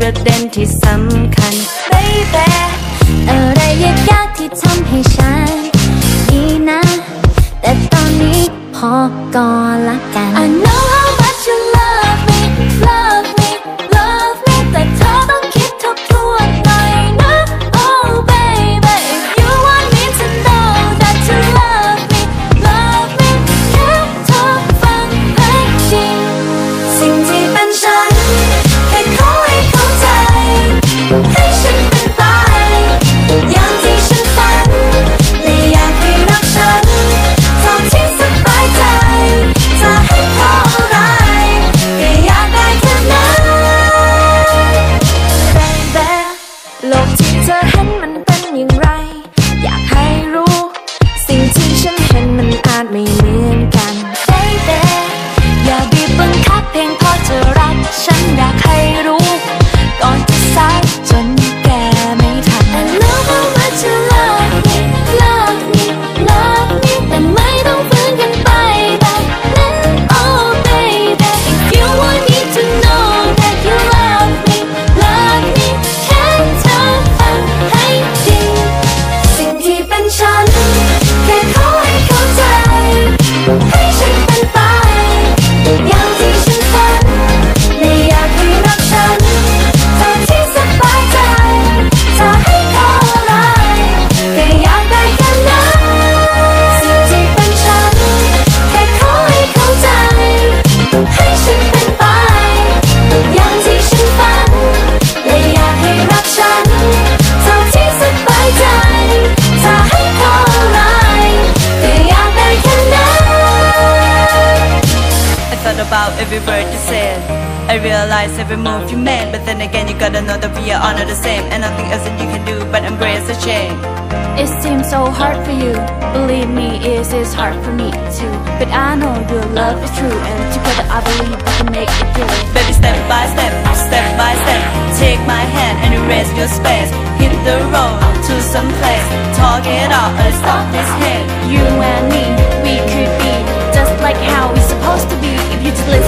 ประเด็นที่สำคัญ Baby อะไรยากๆที่ทำให้ฉันดีนะแต่ตอนนี้พอก่อนละกัน I know how much you love me love me love me แต่เธอต้องคิดทบทวนหน่อยนะ Oh baby if you want me to know that you love me love me แค่เธอฟังให้ดีสิ่งที่เป็นฉันแค่ขอให้เข้าใจให้ฉันเป็นไปอย่างที่ฉันฝันและอยากให้รักฉันเท่าที่สบายใจจะให้เท่าไรก็อยากได้แค่นั้น Baby โลกที่เธอเห็นมันเป็นอย่างไรอยากให้รู้สิ่งที่ฉันเห็นมันอาจไม่เหมือนกัน Baby อย่าบีบบังคับเพียงพอจะรักฉันอยากให้รู้ก่อนจะสายจนแก่ไม่ทัน I know how much you love me love me love me แต่ไม่ต้องฝืนกันไปแบบนั้น Oh baby if you want me to know that you love me love me แค่เธอฟังให้ดีสิ่งที่เป็นฉันแค่ขอให้เข้าใจให้ฉันเป็นไปอย่างที่ฉันฝันและอยากให้รักฉันเท่าที่สบายใจจะให้เท่าไรก็อยากได้แค่นั้นสิ่งที่เป็นฉันแค่ขอให้เข้าใจให้ฉันเป็นไปอย่างที่ฉันฝันและอยากให้รักฉันเท่าที่สบายใจจะให้เท่าไรก็อยากได้แค่นั้น I thought about every word you said. I realized every move you made. But then again, you gotta know that we are all not the same. And nothing else that you can do but embrace the change. It seems so hard for you. Believe me, it is hard for me too. But I know your love is true, and together I believe we can make it through. Baby, step by step, step by step. Take my hand and erase your space. Hit the road to some place. Talk it out, let's stop this hate. You and me, we could be just like how we're supposed to be if you just listen.